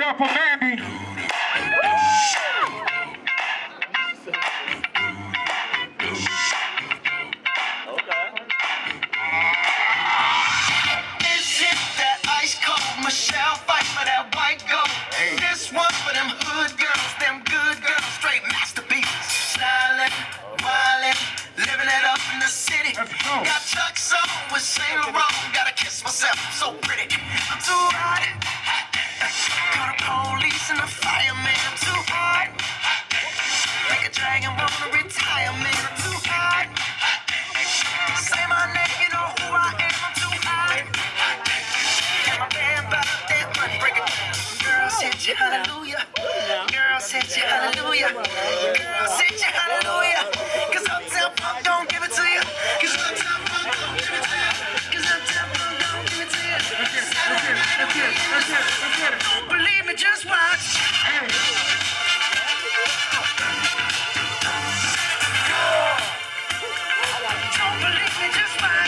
up for Mandii. Michelle fight for that white gold. Hey. This one for them hood girls, them good girls, straight masterpieces. Styling, wildin', living it up in the city. Got Chuck's on with Saint Laurent. Gotta kiss myself, I'm so pretty. I'm too hot. Call the police and the fireman. I'm too hot. Like a dragon, wanna retire, man. I'm too hot. Say my name, you know who I am. I'm too hot. Girls hit you, hallelujah. Girls hit you, hallelujah. Girls hit you, hallelujah. Cause Uptown Funk don't give it to you. Cause Uptown Funk don't give it to you. Cause Uptown Funk don't give it to you. Don't believe me, just watch. Don't believe me, just watch.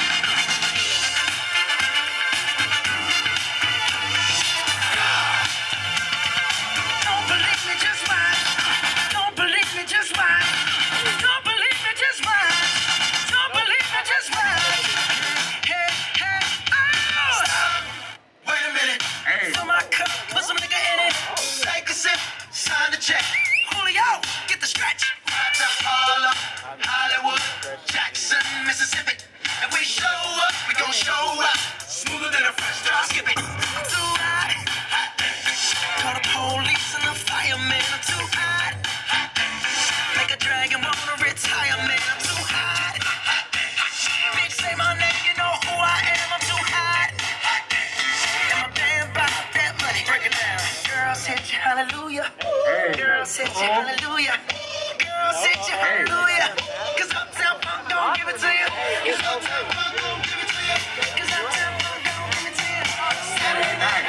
Sign the check. Julio, get the stretch. Right to Harlem, Hollywood, Jackson, Mississippi. If we show up, we gon' show up. Smoother than a fresh drop. Skip it. I'm too hot. Call the police and the fireman. I'm too hot. Make a dragon wanna retire, man. I'm too hot. Bitch, say my name, you know who I am. I'm too hot. And my band bought that money. Break it down. Girls hit you, hallelujah. Girls hit you, hallelujah. Girls hit you, hallelujah. Cause Uptown Funk don't give it to you. Cause Uptown Funk don't give it to you. Cause Uptown Funk don't give it to you. Saturday night.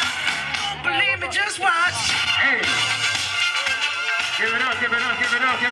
Don't believe me, just watch. Hey. Give it up, give it up, give it up.